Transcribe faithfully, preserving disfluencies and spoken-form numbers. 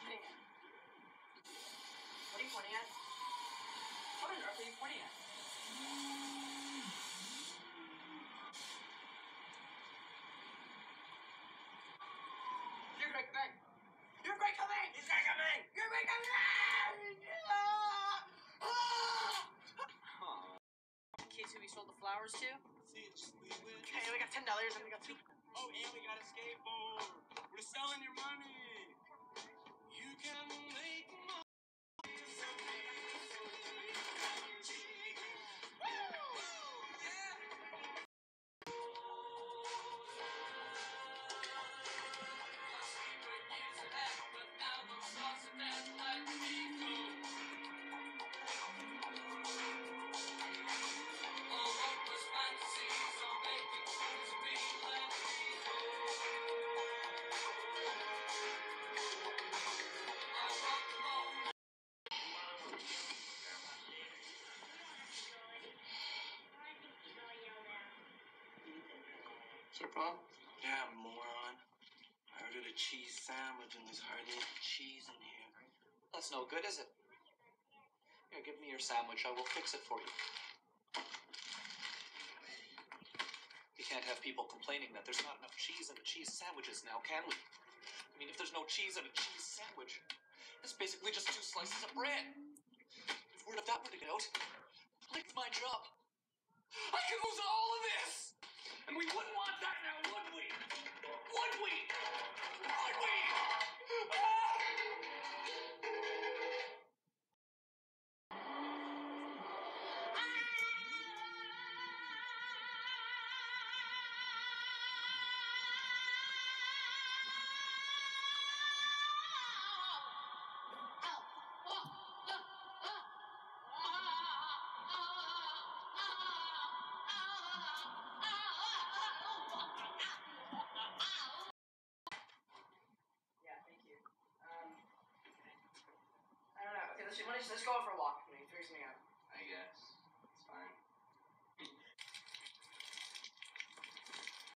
pointing at? What are you pointing at? What on earth are you pointing at? You're Grey Commeng! You're Grey Commeng! He's Grey Commeng! You're Grey Commeng! Ah! Kids who we sold the flowers to? Okay, we got ten dollars and we got two. Oh, and we got a skateboard. We're selling your money. You can make money. Is there a problem? Yeah, moron. I ordered a cheese sandwich and there's hardly any cheese in here. That's no good, is it? Here, give me your sandwich. I will fix it for you. We can't have people complaining that there's not enough cheese in the cheese sandwiches now, can we? I mean, if there's no cheese in a cheese sandwich, it's basically just two slices of bread. If word of that were to get out, like my job, I could lose all of this! And we wouldn't want that now, would we? Would we? Would we? Ah! Yeah, thank you. Um, I don't know. Okay, let's, let's go out for a walk. Maybe figure something out. I guess.